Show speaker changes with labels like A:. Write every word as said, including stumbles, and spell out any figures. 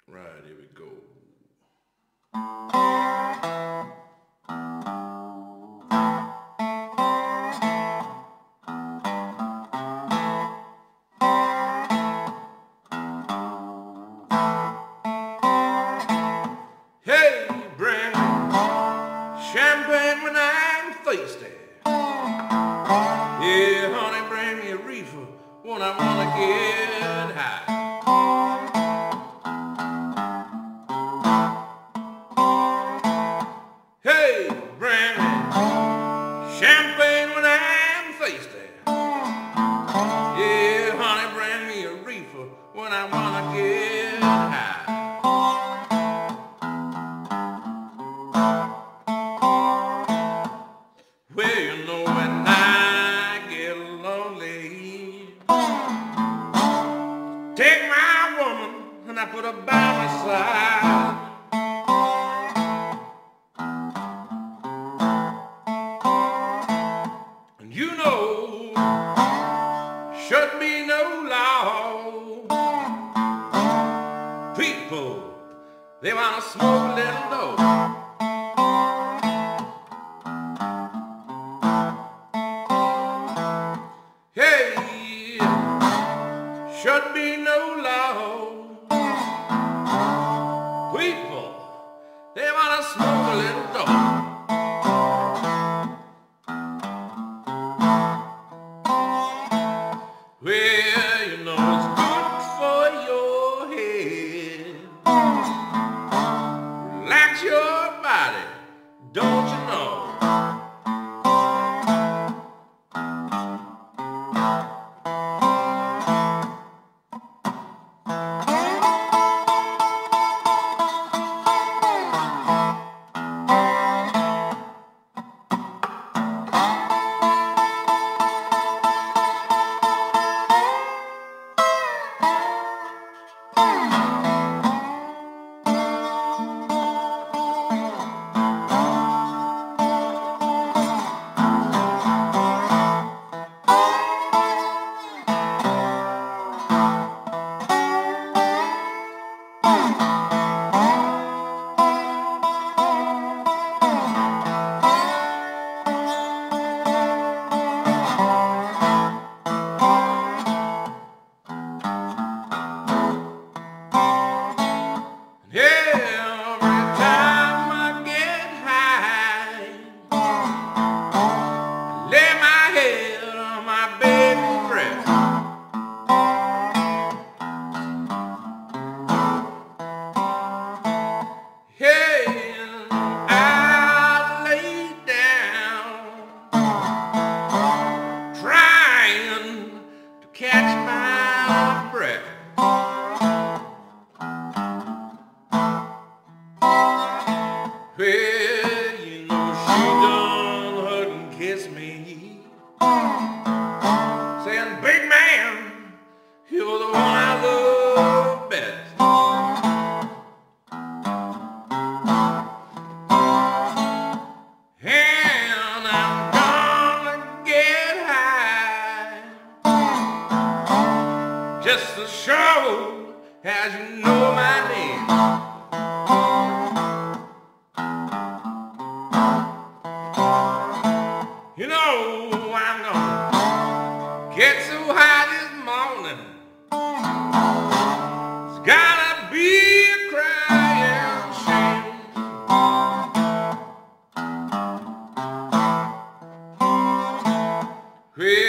A: Right, here we go. Hey, bring champagne when I'm thirsty. Yeah, honey, bring me a reefer when I wanna get high. Hey, bring me champagne when I'm thirsty. Yeah, honey, bring me a reefer when I wanna get high. Well, you know when I get lonely, take my woman and I put her by my side. And you know, should be no law. People, they wanna smoke a little dope. Hey, should be no law. People, they wanna smoke a little dope. Well, you know it's good for your head. Relax your body, don't you know? Catch my breath. Well, you know she done hug and kiss me, saying, big man, you're the one I love best. And I'm gonna get high, just as sure as you know my name. You know I'm gonna get so high this morning, it's gotta be a crying shame. Well,